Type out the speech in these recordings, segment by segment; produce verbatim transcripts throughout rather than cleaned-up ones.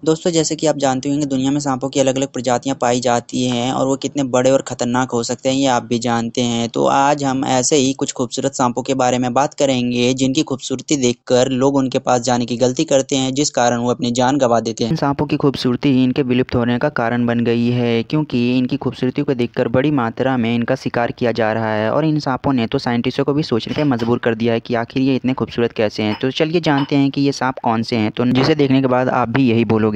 दोस्तों जैसे कि आप जानते होंगे दुनिया में सांपों की अलग अलग प्रजातियां पाई जाती हैं और वो कितने बड़े और खतरनाक हो सकते हैं ये आप भी जानते हैं। तो आज हम ऐसे ही कुछ खूबसूरत सांपों के बारे में बात करेंगे जिनकी खूबसूरती देखकर लोग उनके पास जाने की गलती करते हैं जिस कारण वो अपनी जान गंवा देते हैं। इन सांपों की खूबसूरती ही इनके विलुप्त होने का कारण बन गई है क्योंकि इनकी खूबसूरती को देखकर बड़ी मात्रा में इनका शिकार किया जा रहा है और इन सांपों ने तो साइंटिस्टों को भी सोचने पर मजबूर कर दिया है कि आखिर ये इतने खूबसूरत कैसे हैं। तो चलिए जानते हैं कि ये सांप कौन से हैं, तो जिसे देखने के बाद आप भी यही बोलोगे।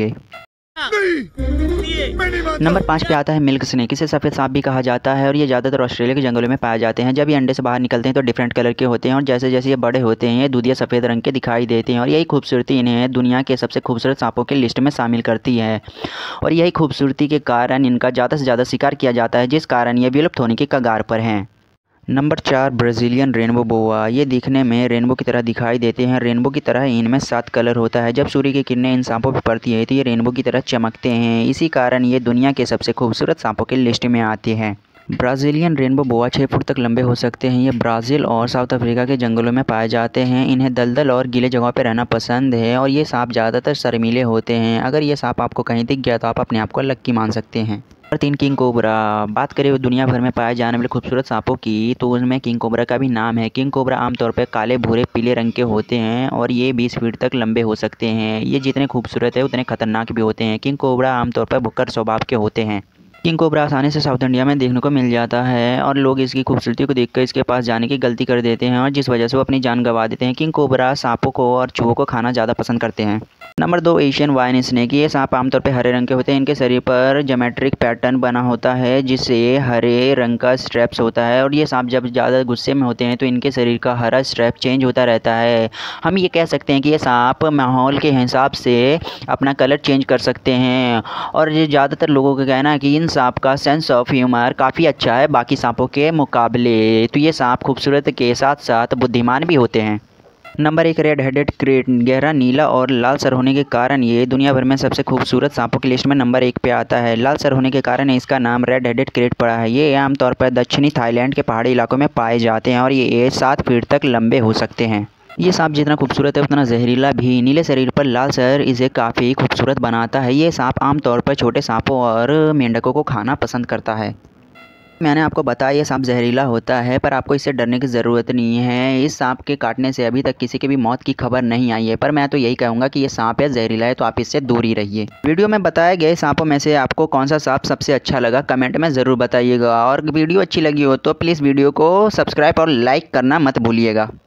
नंबर पाँच पे आता है मिल्क स्नेक। इसे सफ़ेद सांप भी कहा जाता है और ये ज़्यादातर ऑस्ट्रेलिया के जंगलों में पाए जाते हैं। जब ये अंडे से बाहर निकलते हैं तो डिफरेंट कलर के होते हैं और जैसे जैसे ये बड़े होते हैं ये दूधिया सफ़ेद रंग के दिखाई देते हैं और यही खूबसूरती इन्हें दुनिया के सबसे खूबसूरत सांपों के लिस्ट में शामिल करती है और यही खूबसूरती के कारण इनका ज़्यादा से ज़्यादा शिकार किया जाता है जिस कारण ये विलुप्त होने की कगार पर हैं। नंबर चार ब्राज़ीलियन रेनबो बोआ। ये दिखने में रेनबो की तरह दिखाई देते हैं। रेनबो की तरह इनमें सात कलर होता है। जब सूर्य की किरणें इन सांपों पर पड़ती है तो ये रेनबो की तरह चमकते हैं। इसी कारण ये दुनिया के सबसे खूबसूरत सांपों की लिस्ट में आते हैं। ब्राज़ीलियन रेनबो बोआ छः फुट तक लंबे हो सकते हैं। ये ब्राज़ील और साउथ अफ्रीका के जंगलों में पाए जाते हैं। इन्हें दलदल और गीले जगहों पर रहना पसंद है और ये सांप ज़्यादातर शर्मीले होते हैं। अगर ये सांप आपको कहीं दिख गया तो आप अपने आप को लक्की मान सकते हैं। नंबर तीन किंग कोबरा। बात करें दुनिया भर में पाए जाने वाले खूबसूरत सांपों की तो उसमें किंग कोबरा का भी नाम है। किंग कोबरा आमतौर पर काले भूरे पीले रंग के होते हैं और ये बीस फीट तक लंबे हो सकते हैं। ये जितने खूबसूरत है उतने खतरनाक भी होते हैं। किंग कोबरा आमतौर पर भुक्कड़ स्वभाव के होते हैं। किंग कोबरा आसानी से साउथ इंडिया में देखने को मिल जाता है और लोग इसकी खूबसूरती को देखकर इसके पास जाने की गलती कर देते हैं और जिस वजह से वो अपनी जान गंवा देते हैं। किंग कोबरा सांपों को और चूहों को खाना ज़्यादा पसंद करते हैं। नंबर दो एशियन वाइन स्नेक। ये सांप आमतौर पर हरे रंग के होते हैं। इनके शरीर पर ज्योमेट्रिक पैटर्न बना होता है जिससे हरे रंग का स्ट्रैप्स होता है और ये सांप जब ज़्यादा गुस्से में होते हैं तो इनके शरीर का हरा स्ट्रैप चेंज होता रहता है। हम ये कह सकते हैं कि ये सांप माहौल के हिसाब से अपना कलर चेंज कर सकते हैं और ये ज़्यादातर लोगों का कहना है कि इन सांप का सेंस ऑफ ह्यूमर काफ़ी अच्छा है बाकी सांपों के मुकाबले। तो ये सांप खूबसूरत के साथ साथ बुद्धिमान भी होते हैं। नंबर एक रेड हेडेड क्रेट। गहरा नीला और लाल सर होने के कारण ये दुनिया भर में सबसे खूबसूरत सांपों की लिस्ट में नंबर एक पे आता है। लाल सर होने के कारण इसका नाम रेड हेडेड क्रेट पड़ा है। ये आमतौर पर दक्षिणी थाईलैंड के पहाड़ी इलाकों में पाए जाते हैं और ये सात फीट तक लंबे हो सकते हैं। ये सांप जितना खूबसूरत है उतना जहरीला भी। नीले शरीर पर लाल सर इसे काफ़ी खूबसूरत बनाता है। ये सांप आमतौर पर छोटे सांपों और मेंढकों को खाना पसंद करता है। मैंने आपको बताया ये सांप जहरीला होता है पर आपको इससे डरने की ज़रूरत नहीं है। इस सांप के काटने से अभी तक किसी की भी मौत की खबर नहीं आई है पर मैं तो यही कहूँगा कि ये सांप है जहरीला है तो आप इससे दूर ही रहिए। वीडियो में बताए गए सांपों में से आपको कौन सा सांप सबसे अच्छा लगा कमेंट में ज़रूर बताइएगा और वीडियो अच्छी लगी हो तो प्लीज़ वीडियो को सब्सक्राइब और लाइक करना मत भूलिएगा।